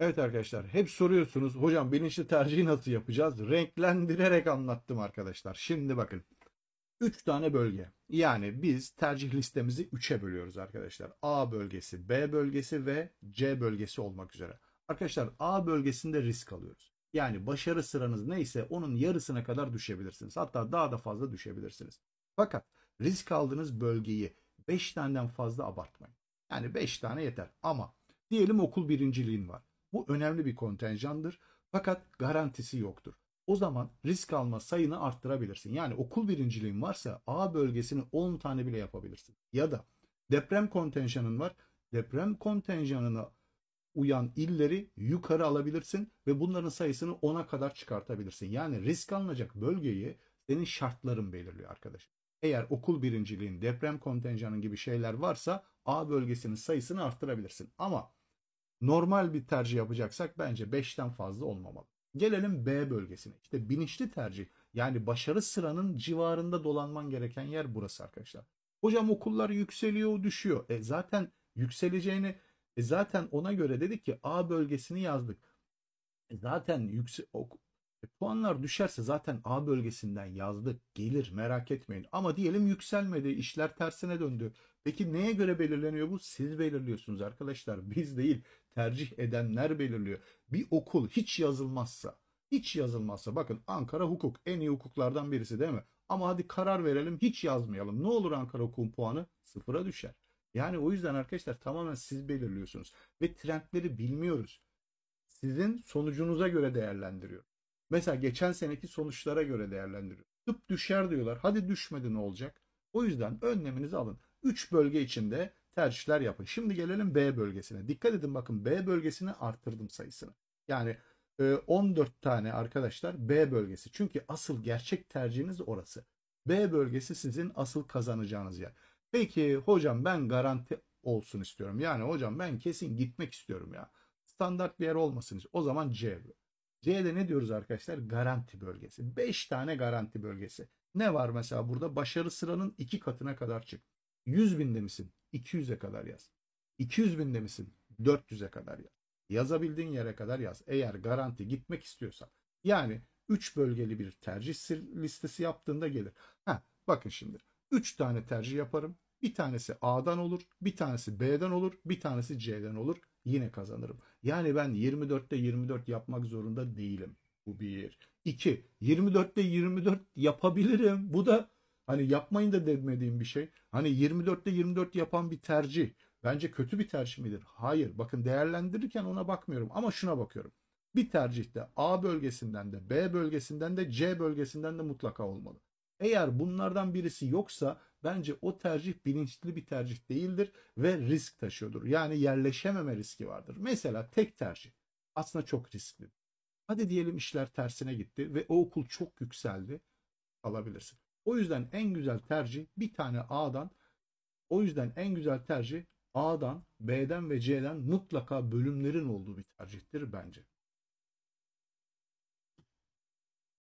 Evet arkadaşlar, hep soruyorsunuz hocam bilinçli tercihi nasıl yapacağız? Renklendirerek anlattım arkadaşlar. Şimdi bakın 3 tane bölge. Yani biz tercih listemizi 3'e bölüyoruz arkadaşlar. A bölgesi, B bölgesi ve C bölgesi olmak üzere. Arkadaşlar A bölgesinde risk alıyoruz. Yani başarı sıranız neyse onun yarısına kadar düşebilirsiniz. Hatta daha da fazla düşebilirsiniz. Fakat risk aldığınız bölgeyi 5 taneden fazla abartmayın. Yani 5 tane yeter. Ama diyelim okul birinciliğin var. Bu önemli bir kontenjandır. Fakat garantisi yoktur. O zaman risk alma sayını arttırabilirsin. Yani okul birinciliğin varsa A bölgesini 10 tane bile yapabilirsin. Ya da deprem kontenjanın var. Deprem kontenjanına uyan illeri yukarı alabilirsin ve bunların sayısını 10'a kadar çıkartabilirsin. Yani risk alınacak bölgeyi senin şartların belirliyor arkadaşım. Eğer okul birinciliğin, deprem kontenjanın gibi şeyler varsa A bölgesinin sayısını arttırabilirsin. Ama normal bir tercih yapacaksak bence 5'ten fazla olmamalı. Gelelim B bölgesine. İşte bilinçli tercih, yani başarı sıranın civarında dolanman gereken yer burası arkadaşlar. Hocam okullar yükseliyor, düşüyor. Zaten yükseleceğini zaten ona göre dedik ki A bölgesini yazdık. Zaten puanlar düşerse zaten A bölgesinden yazdık gelir, merak etmeyin. Ama diyelim yükselmedi, işler tersine döndü. Peki neye göre belirleniyor bu? Siz belirliyorsunuz arkadaşlar. Biz değil, tercih edenler belirliyor. Bir okul hiç yazılmazsa bakın Ankara hukuk en iyi hukuklardan birisi değil mi? Ama hadi karar verelim, hiç yazmayalım. Ne olur Ankara hukukun puanı sıfıra düşer. Yani o yüzden arkadaşlar tamamen siz belirliyorsunuz ve trendleri bilmiyoruz, sizin sonucunuza göre değerlendiriyor. Mesela geçen seneki sonuçlara göre değerlendiriyor. Tıp düşer diyorlar. Hadi düşmedi ne olacak? O yüzden önleminizi alın. 3 bölge içinde tercihler yapın. Şimdi gelelim B bölgesine. Dikkat edin bakın, B bölgesine arttırdım sayısını. Yani 14 tane arkadaşlar B bölgesi. Çünkü asıl gerçek tercihiniz orası. B bölgesi sizin asıl kazanacağınız yer. Peki hocam ben garanti olsun istiyorum. Yani hocam ben kesin gitmek istiyorum ya. Standart bir yer olmasın. O zaman C. C'de ne diyoruz arkadaşlar? Garanti bölgesi. 5 tane garanti bölgesi. Ne var mesela burada? Başarı sıranın 2 katına kadar çık. 100 binde misin? 200'e kadar yaz. 200 binde misin? 400'e kadar yaz. Yazabildiğin yere kadar yaz. Eğer garanti gitmek istiyorsan. Yani 3 bölgeli bir tercih listesi yaptığında gelir. Bakın şimdi. 3 tane tercih yaparım. Bir tanesi A'dan olur, bir tanesi B'den olur, bir tanesi C'den olur. Yine kazanırım. Yani ben 24'te 24 yapmak zorunda değilim. Bu bir. İki, 24'te 24 yapabilirim. Bu da hani yapmayın da demediğim bir şey. Hani 24'te 24 yapan bir tercih bence kötü bir tercih midir? Hayır. Bakın değerlendirirken ona bakmıyorum ama şuna bakıyorum. Bir tercihte A bölgesinden de B bölgesinden de C bölgesinden de mutlaka olmalı. Eğer bunlardan birisi yoksa bence o tercih bilinçli bir tercih değildir ve risk taşıyordur. Yani yerleşememe riski vardır. Mesela tek tercih aslında çok riskli. Hadi diyelim işler tersine gitti ve o okul çok yükseldi, alabilirsin. O yüzden en güzel tercih bir tane A'dan, o yüzden en güzel tercih A'dan, B'den ve C'den mutlaka bölümlerin olduğu bir tercihtir bence.